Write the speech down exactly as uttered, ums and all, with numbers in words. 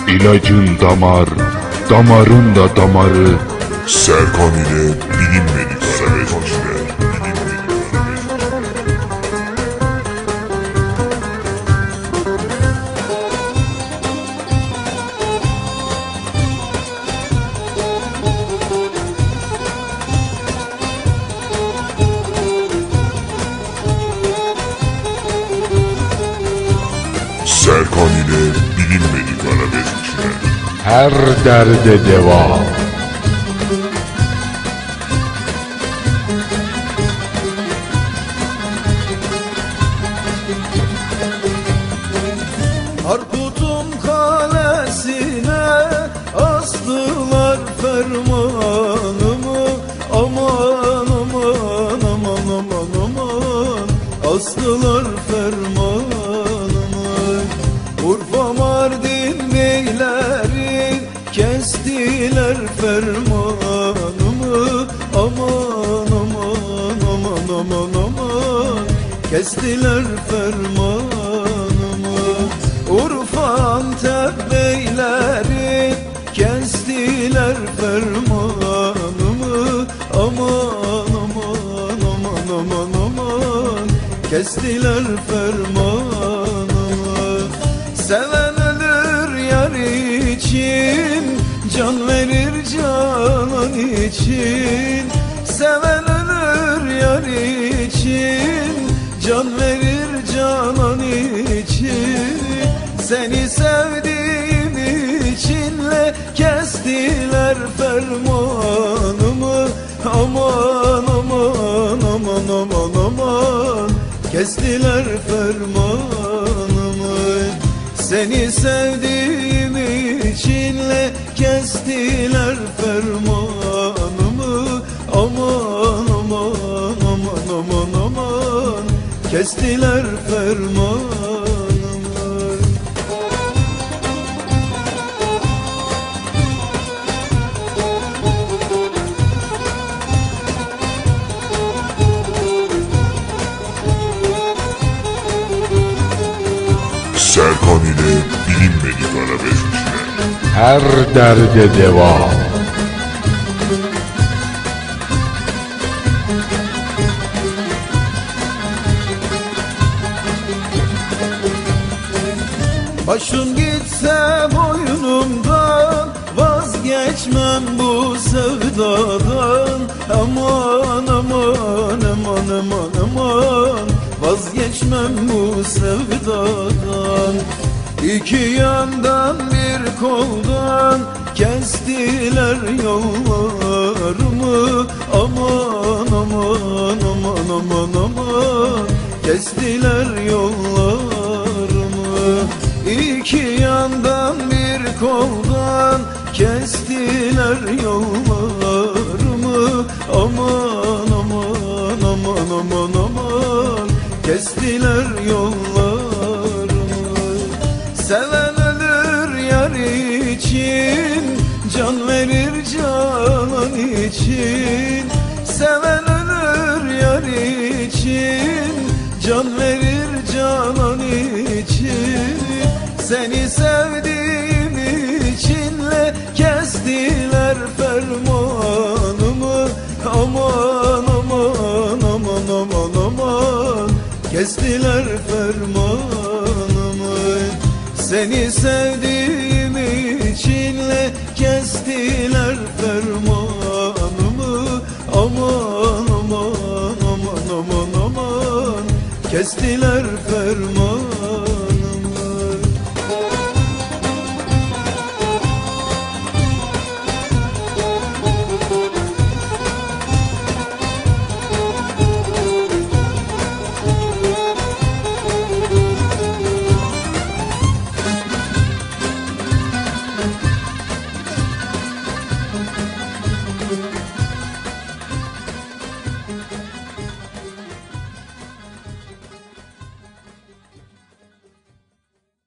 İlacın damar, damarın da damarı. Serkan ile bilinmedik arabeskçiler. Serkan ile bilinmedik arabeskçiler. Her derde deva. Harput'un kalesine astılar fermanımı. Aman aman aman aman aman, astılar fermanımı. Urfa Mardin beyleri kestiler fermanımı. Aman aman aman aman aman, kestiler fermanımı. Urfa Antep beyleri kestiler fermanımı. Aman aman aman aman aman, kestiler fermanımı. Seven ölür yar için, can verir canan için. Seven ölür yar için, can verir canan için. Seni sevdiğim içinle kestiler fermanımı. Aman aman aman aman aman, kestiler fermanımı. Seni sevdiğim içinle kestiler fermanımı. Aman aman aman aman aman, kestiler fermanımı. Serkan ile bilinmedik arabeskçiler. Her derde deva. Başım gitse boynumdan, vazgeçmem bu sevdadan. Aman aman aman aman aman, vazgeçmem bu sevdadan. İki yandan bir koldan kestiler yollarımı. Aman aman aman aman aman, kestiler yollarımı. İki yandan bir koldan kestiler yollarımı. Aman aman aman aman aman, kestiler yollarımı. Seven ölür yar için, can verir canan için. Seven ölür yar için, can verir canan için. Seni sevdiğim içinle kestiler fermanımı. Aman aman aman aman aman, kestiler fermanımı. Seni sevdiğim içinle kestiler fermanımı. Aman aman aman aman aman, kestiler fermanımı.